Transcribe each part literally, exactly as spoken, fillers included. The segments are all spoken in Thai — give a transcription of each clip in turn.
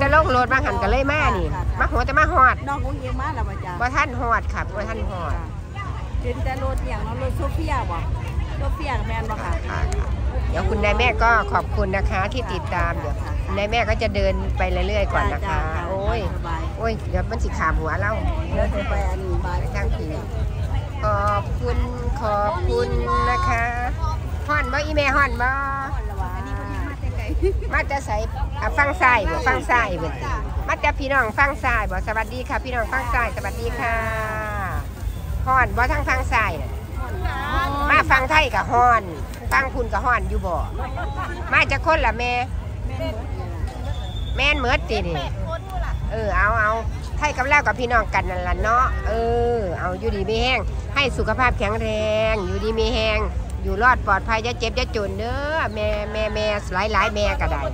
จะลงรถมาหันกันเลยมานี่มาหัวจะมาหอดน้องคงยิงมาแล้วมาจ้ะว่าท่านหอดค่ะว่าท่านหอดเป็นแต่รถอย่างน้องรถโซเฟียบ่โซเฟียแมนบ่ค่ะเดี๋ยวคุณนายแม่ก็ขอบคุณนะคะที่ติดตามเดี๋ยวนายแม่ก็จะเดินไปเรื่อยๆก่อนนะคะโอ้ยโอ้ยเดี๋ยวมันสิขาหัวเราเดี๋ยวจะไปอันนี้ไปทางผีขอบคุณขอบคุณนะคะห่อนบ่อีแม่ห่อนบ่มาจะใส่ฟังทรายบ่ฟังทรายบ่มาจะพี่น้องฟังทรายบ่สวัสดีค่ะพี่น้องฟังทรายสวัสดีค่ะห่อนบ่ทั้งฟังทรายมาฟังไทยกับห่อนฟังคุณกับห่อนอยู่บ่มาจะคนละแม่แม่นเมิดตีนี่เออเอาเอาไทยกับเล่ากับพี่น้องกันนั่นละเนาะเออเอาอยู่ดีไม่แห้งให้สุขภาพแข็งแรงอยู่ดีไม่แห้งอยู่รอดปลอดภัยจะเจ็บจะจนเด้อแม่แม่แม่หลายหลายแม่ก็ได้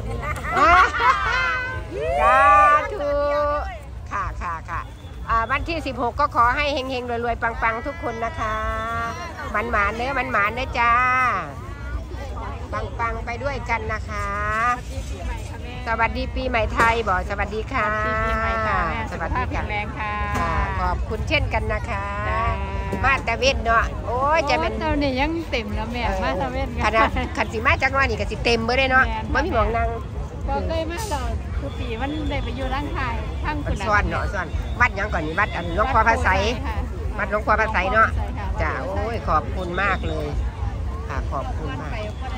สาธุค่ะค่ะค่ะวันที่สิบหกก็ขอให้เฮงเฮงรวยรวยปังปังทุกคนนะคะมันหมานเนื้อมันหมานเนื้อจ้าปังปังไปด้วยกันนะคะสวัสดีปีใหม่ไทยบอกสวัสดีค่ะสวัสดีค่ะแรงค่ะขอบคุณเช่นกันนะคะมาตะเวนเนาะโอ้ยจะเป็นตอนนี้ยังเต็มแล้วแม่มาตะเวนขนาดขันสีมาจากว่านี่ก็สิเต็มเมื่อได้เนาะไม่มีหมองนั่งก็เคยมาต่อทุกปีมันได้ไปอยู่ร่างกายทั้งคุณซ้อนเนาะซ้อนวัดยังก่อนนี่วัดอันหลวงพ่อพระไสยวัดหลวงพ่อพระไสยเนาะจ้าโอ้ยขอบคุณมากเลยค่ะขอบคุณมาก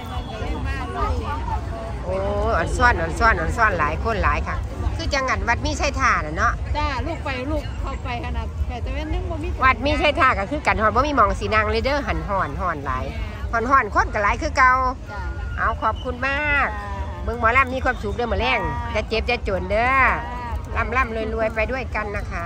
โอ้อันซ้อนอันซ้อนอันซ้อนหลายคนหลายค่ะคือจังหันวัดมีใช่ท่าน่ะเนาะจ้าลูกไปลูกเข้าไปขนาดแต่ตะเวนยังบ่มีวัดมีใช่ท่าก็คือกันหอนบ่มีมองสีนางเลยเด้อหันหอนหอนหลายหอนหอนคนก็หลายคือเก่าเอาขอบคุณมากเบิ่งหมอลำมีความสุขเด้อหมอแรงจะเจ็บจะจนเด้อล่ำล่ำรวยรวยไปด้วยกันนะคะ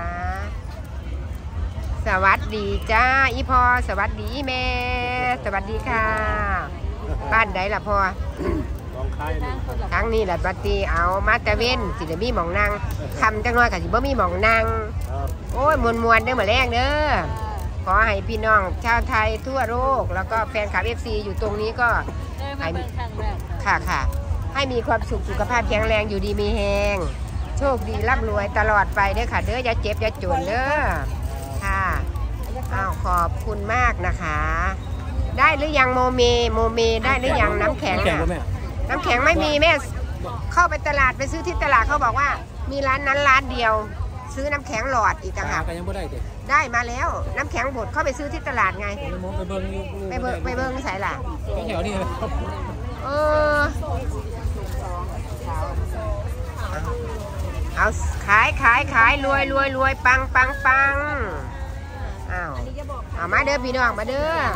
สวัสดีจ้าอีพอสวัสดีแม่สวัสดีค่ะบ้านใดล่ะพ่อทั้งนี้แหละปฏิเอามาตะเวนสิจะมีหมองนางคำจังน้อยกับสิบ่มีหมองนางโอ้ยมวนมวนเด้อหมอแรงเด้อขอให้พี่น้องชาวไทยทั่วโลกแล้วก็แฟนคลับ เอฟ ซี อยู่ตรงนี้ก็ให้ค่ะค่ะให้มีความสุขสุขภาพแข็งแรงอยู่ดีมีแหงโชคดีร่ำรวยตลอดไปเด้อค่ะเด้ออย่าเจ็บอย่าจนเด้อค่ะอ้าวขอบคุณมากนะคะได้หรือยังโมเมโมเมได้หรือยังน้ำแข็งน้ำแข็งไม่มีแม่เข้าไปตลาดไปซื้อที่ตลาดเขาบอกว่ามีร้านนั้นร้านเดียวซื้อน้ำแข็งหลอดอีกต่างหากได้มาแล้วน้ำแข็งบดเข้าไปซื้อที่ตลาดไงไปเบิ้งไปเบิ้งใส่ล่ะแถวนี้เออเอาขายขายขายรวยรวยรวยปังปังปังอ้าวเอามาเด้อพี่น้องมาเด้อ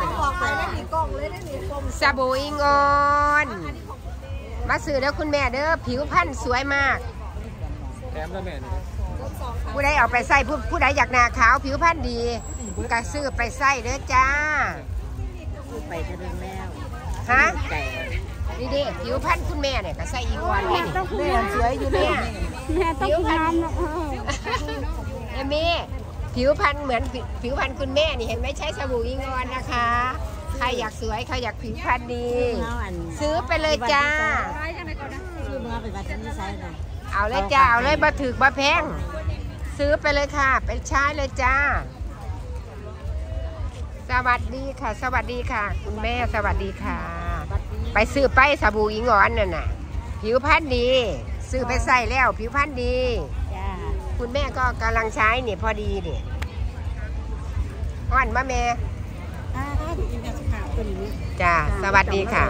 สบู่อิงออนมาซื้อแล้วคุณแม่เด้อผิวพรรณสวยมากแถมแล้วแม่ผู้ใดเอาไปใส่ผู้ผู้ใดอยากหน้าขาวผิวพรรณดีก็ซื้อไปใส่เด้อจ้าไปเถอะแม่ฮะนี่ดิผิวพรรณคุณแม่เนี่ยก็ใส่อิงออนนี่แม่สวยอยู่เนี่ยผิวพรรณเอมี่ผิวพรรณเหมือนผิวพรรณคุณแม่นี่เห็นไหมใช้สบู่อิงออนนะคะใครอยากสวยใครอยากผิวพรรณดีซื้อไปเลยจ้าเอาเลยจ้าเอาเลยบะถึกบะแพงซื้อไปเลยค่ะไปใช้เลยจ้าสวัสดีค่ะสวัสดีค่ะคุณแม่สวัสดีค่ะไปซื้อไปสบู่อิงออนน่ะน่ะผิวพรรณดีซื้อไปใส่แล้วผิวพรรณดีคุณแม่ก็กำลังใช้เนี่ยพอดีเนี่ยอ่อนมะแม่จ้าสวัสดีค่ะ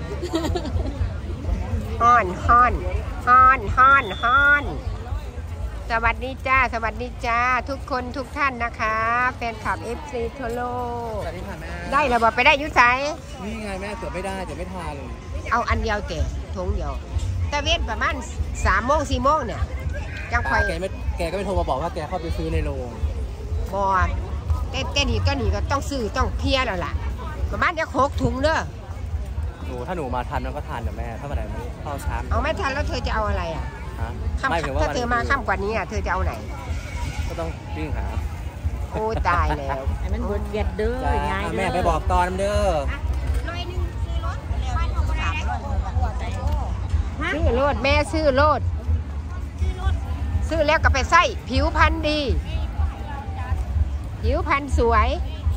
ฮ้อนฮ้อนฮ้อนฮ้อนฮ้อนสวัสดีจ้าสวัสดีจ้าทุกคนทุกท่านนะคะแฟนคลับ เอฟ ซี ทั่วโลกได้เราบอกไปได้ยุ้ยใส่นี่ไงแม่เสือไม่ได้จะไม่ทานเลยเอาอันเดียวเก๋ทงเดียวแต่เวทประมาณสามโมงสี่โมงเนี่ยยังคอยแกไม่แกก็ไม่โทรมาบอกว่าแกเข้าไปซื้อในโรงบอแกแกหนีก็หนีก็ต้องซื้อต้องเพี้ยแล้วล่ะประมาณจะโคกถุงเด้อหนูถ้าหนูมาทันมันก็ทานกับแม่ถ้าวันไหนมันเข้าช้าเอาไม่ทันแล้วเธอจะเอาอะไรอ่ะไม่ถึงว่าถ้าเธอมาค่ำกว่านี้อ่ะเธอจะเอาไหนก็ต้องวิ่งหาโอ้ตายแล้วไอ้มันบดเบียดเด้อไงแม่ไปบอกตอนเด้อซื้อโลดแม่ซื้อโลดซื้อแล้วก็ไปใส่ผิวพรรณดีผิวพรรณสวย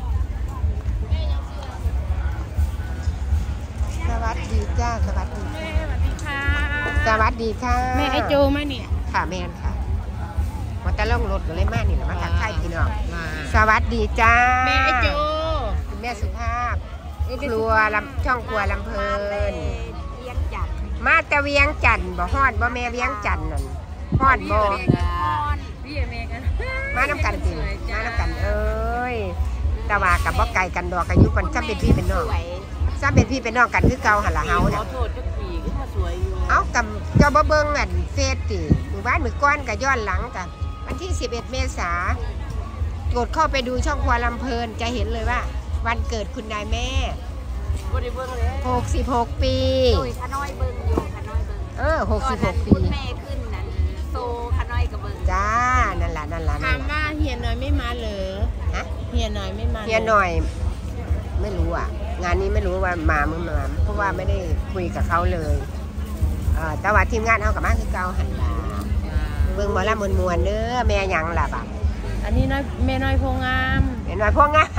สวัสดีจ้าสวัสดีสวัสดีค่ะสวัสดีค่ะแม่ไอโจมาเนี่ยค่ะแม่นค่ะมาตะล่องรถก็เลยมานี่แหละมาทักทายพี่น้องสวัสดีจ้าแม่ไอโจคุณแม่สุภาพครัวลำช่องครัวลำเพลินเลี้ยงจัดมาแตะเวียงจันทน์บ่ฮอดบ่แม่เวียงจันทน์นั่นฮอดบ่พี่เมย์กันมาน้ำกันจริงมาน้ำกันเอ้ยแต่ว่ากับบ่ไกลกันดอกอายุกันซ้ำเป็นพี่เป็นน้องซ้ำเป็นพี่เป็นน้องกันคือเก่าหั่นล่ะเฮาน่ะขอโทษทุกทีก็มาสวยอยู่เอากับเจ้าบ่เบิ่งอันเฟซติมื้อวานมื้อก่อนก็ย้อนหลังกันวันที่สิบเอ็ดเมษายนกดเข้าไปดูช่องครัวลำเพลินจะเห็นเลยว่า วันเกิดคุณนายแม่บ่ได้เบิ่งเลยหกสิบหกปีโดยขน้อยเบิ่งอยู่ขน้อยเบิ่งเออหกสิบหกปีคุณแม่ขึ้นนั่นโซขน้อยกับเบิ่งจ้านั่นล่ะนั่นล่ะนั่ถาน มล่ะว่าเฮียน้อยไม่มาเหรอฮะเฮียน้อยไม่มาเฮียหน่อยไม่รู้อ่ะ งานนี้ไม่รู้ว่ามาเมื่อมาเพราะว่าไม่ได้คุยกับเขาเลยเออแต่ว่าทีมงานเขากับมาคือเก่าหันมาเบิ่งหมอลำมวนมวนๆเด้อแม่หยังล่ะบัดอันนี้น้อยแม่น้อยโพงามเห็นว่าพวกงา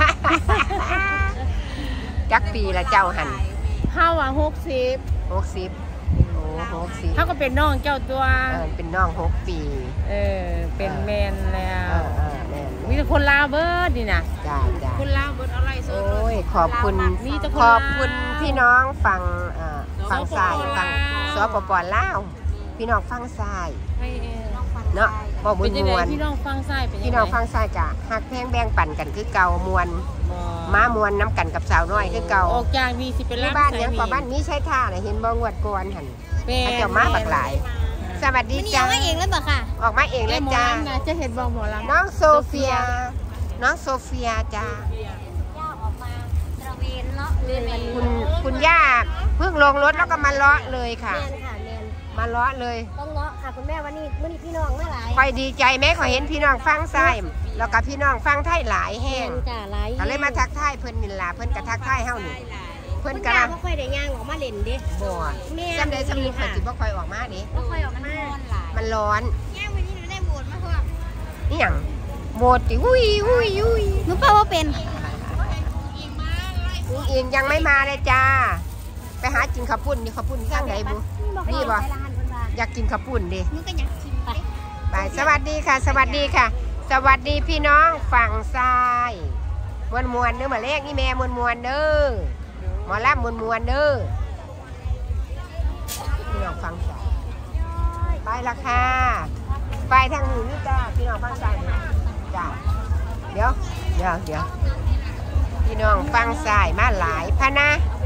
จักปีละเจ้าหันเฮาอ่ะหกสิบหกสิบโอ้หกสิบเขาก็เป็นน้องเจ้าตัวเออเป็นน้องหกปีเออเป็นแมนแล้เอวอเออแม่นมีแต่คนลาวเบิร์ดนี่นะจ้าจ้าคนลาวเบิร์ดอะไรโซโอ้ยขอบคุณมีแต่คนขลาวอบคุณพี่น้องฝั่งเอ่อฝั่งซ้ายสปปลาวฝั่งสปปลาวพี่น้องฝั่งซ้ายให้เออเนาะบ่มวเป็นนยังมไงวนพี่น้องฟังไส้เป็นยังไงพี่น้องฝั่งซ้ายกะหักแพงแบ่งปันกันคือเก่ามวนมามวนน้ำกันกับสาวน้อยคือเก่าออกจากมีสิเป็นที่ล้านบ้านยังกว่าบ้านนี้ใช้ท่าน่ะเห็นบ่งวดก่อนหัน เขาเจ้ามาบักหลาย สวัสดีจ้ามันเองแล้วบอกค่ะออกมาเองเลแม่ยหมอจ้าลำนะจะเห็นบอกหมอลำน้องโซเฟีย น้องโซเฟียจ้าย่าออกมาตระเวนเลาะเลยวันนี้คุณคุณย่าเพิ่งลงรถแล้วก็มาเลาะเลยค่ะเรียนค่ะเรียนมาเลาะเลยต้องเลาะค่ะคุณแม่วันนี้วันนี้พี่น้องมาหลายคอยดีใจแม่ขอยเห็นพี่น้องฟังซ้ายแล้วก็พี่น้องฟังไทยหลายแห้เรียงนจ้าหลายก็เลยมาทักทายเพิ่นนี่ล่ะเพิ่นก็ทักทายเฮานี่เพิ่นคุณก็ย่าลังไม่ค่อยได้ย่างออกมาเล่นเด้บ่แม่จำได้สำนึกข่อยสิบ่ค่อยออกมาเด้ไม่ค่อยออกมามันร้อนย่างวันนี้หนูได้โบดมาพวกนี่หยังโบดติอุ้ยอุ้ยอุ้ยหนูเปล่าว่าเป็นอุ้งอิงยังไม่มาเลยจ้า ไปหากินข้าวปุ้นนี่ข้าวปุ้นข้างไหนบุ นี่บ่ อยากกินข้าวปุ้นดิหนูก็อยากชิมไปไปสวัสดีค่ะ สวัสดีค่ะ สวัสดีพี่น้องฝั่งซ้ายมวนมวนๆเด้อมาเลขนี่แม่มวนมวนๆเด้อหมอลำมวนมวนๆเด้อพี่น้องฝั่งซ้ายไปละค่ะไปทางนี้นี่จ้าพี่น้องฝั่งซ้ายนี่จ้าเดี๋ยวเดี๋ยวเดี๋ยวพี่น้องฝั่งซ้ายมาหลายพะนะ